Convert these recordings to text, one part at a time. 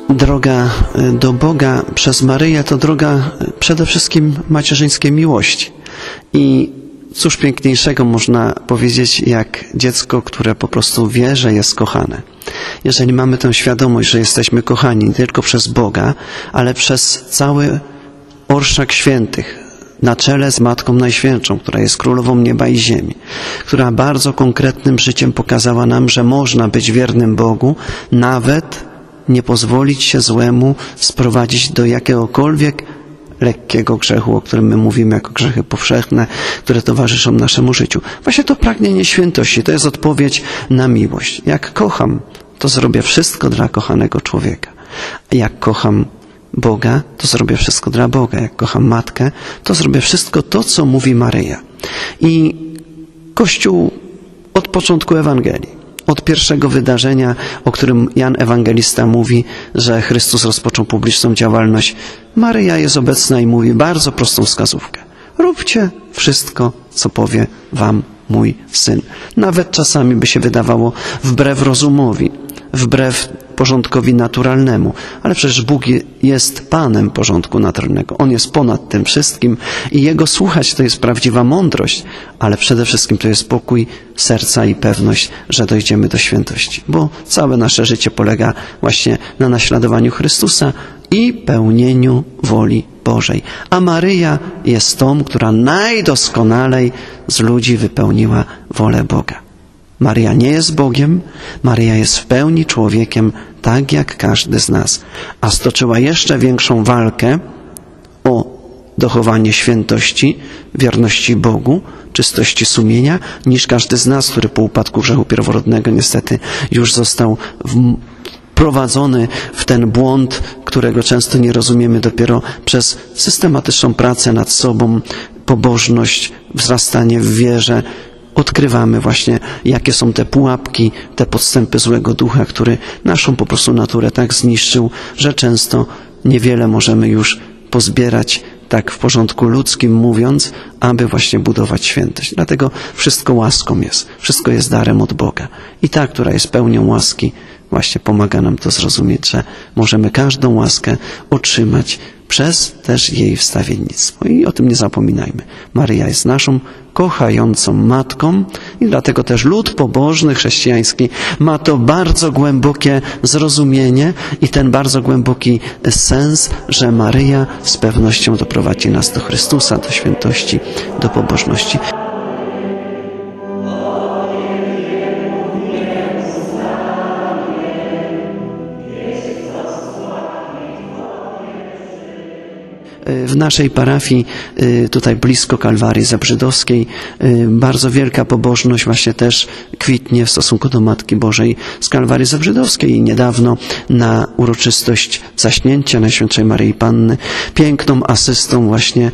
droga do Boga przez Maryję to droga przede wszystkim macierzyńskiej miłości. I cóż piękniejszego można powiedzieć, jak dziecko, które po prostu wie, że jest kochane. Jeżeli mamy tę świadomość, że jesteśmy kochani nie tylko przez Boga, ale przez cały orszak świętych, na czele z Matką Najświętszą, która jest Królową Nieba i Ziemi, która bardzo konkretnym życiem pokazała nam, że można być wiernym Bogu, nawet nie pozwolić się złemu sprowadzić do jakiegokolwiek lekkiego grzechu, o którym my mówimy jako grzechy powszechne, które towarzyszą naszemu życiu. Właśnie to pragnienie świętości, to jest odpowiedź na miłość. Jak kocham, to zrobię wszystko dla kochanego człowieka. Jak kocham Boga, to zrobię wszystko dla Boga. Jak kocham Matkę, to zrobię wszystko to, co mówi Maryja. I Kościół od początku Ewangelii, od pierwszego wydarzenia, o którym Jan Ewangelista mówi, że Chrystus rozpoczął publiczną działalność, Maryja jest obecna i mówi bardzo prostą wskazówkę. Róbcie wszystko, co powie wam mój Syn. Nawet czasami by się wydawało wbrew rozumowi, wbrew porządkowi naturalnemu, ale przecież Bóg jest Panem porządku naturalnego. On jest ponad tym wszystkim i Jego słuchać to jest prawdziwa mądrość, ale przede wszystkim to jest pokój serca i pewność, że dojdziemy do świętości, bo całe nasze życie polega właśnie na naśladowaniu Chrystusa i pełnieniu woli Bożej. A Maryja jest tą, która najdoskonalej z ludzi wypełniła wolę Boga. Maryja nie jest Bogiem, Maryja jest w pełni człowiekiem, tak jak każdy z nas, a stoczyła jeszcze większą walkę o dochowanie świętości, wierności Bogu, czystości sumienia, niż każdy z nas, który po upadku grzechu pierworodnego niestety już został wprowadzony w ten błąd, którego często nie rozumiemy dopiero przez systematyczną pracę nad sobą, pobożność, wzrastanie w wierze. Odkrywamy właśnie, jakie są te pułapki, te podstępy złego ducha, który naszą po prostu naturę tak zniszczył, że często niewiele możemy już pozbierać, tak w porządku ludzkim mówiąc, aby właśnie budować świętość. Dlatego wszystko łaską jest, wszystko jest darem od Boga. I ta, która jest pełnią łaski, właśnie pomaga nam to zrozumieć, że możemy każdą łaskę otrzymać przez też jej wstawiennictwo. I o tym nie zapominajmy. Maryja jest naszą kochającą Matką i dlatego też lud pobożny chrześcijański ma to bardzo głębokie zrozumienie i ten bardzo głęboki sens, że Maryja z pewnością doprowadzi nas do Chrystusa, do świętości, do pobożności. W naszej parafii, tutaj blisko Kalwarii Zebrzydowskiej, bardzo wielka pobożność właśnie też kwitnie w stosunku do Matki Bożej z Kalwarii Zebrzydowskiej. I niedawno na uroczystość zaśnięcia Najświętszej Maryi Panny piękną asystą właśnie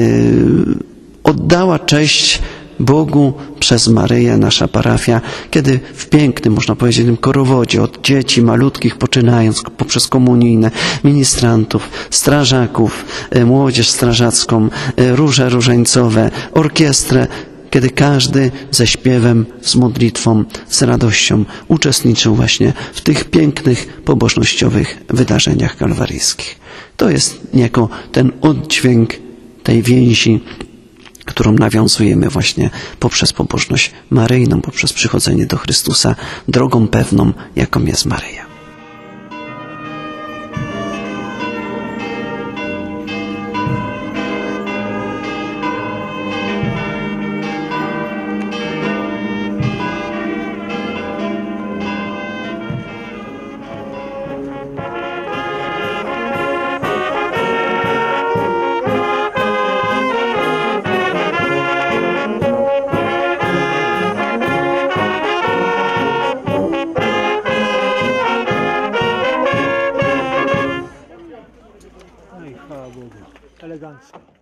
oddała cześć Bogu przez Maryję, nasza parafia, kiedy w pięknym, można powiedzieć, tym korowodzie od dzieci malutkich poczynając poprzez komunijne, ministrantów, strażaków, młodzież strażacką, róże różańcowe, orkiestrę, kiedy każdy ze śpiewem, z modlitwą, z radością uczestniczył właśnie w tych pięknych, pobożnościowych wydarzeniach kalwaryjskich. To jest niejako ten oddźwięk tej więzi, którą nawiązujemy właśnie poprzez pobożność maryjną, poprzez przychodzenie do Chrystusa drogą pewną, jaką jest Maryja. Chwała Bogu. Elegancko.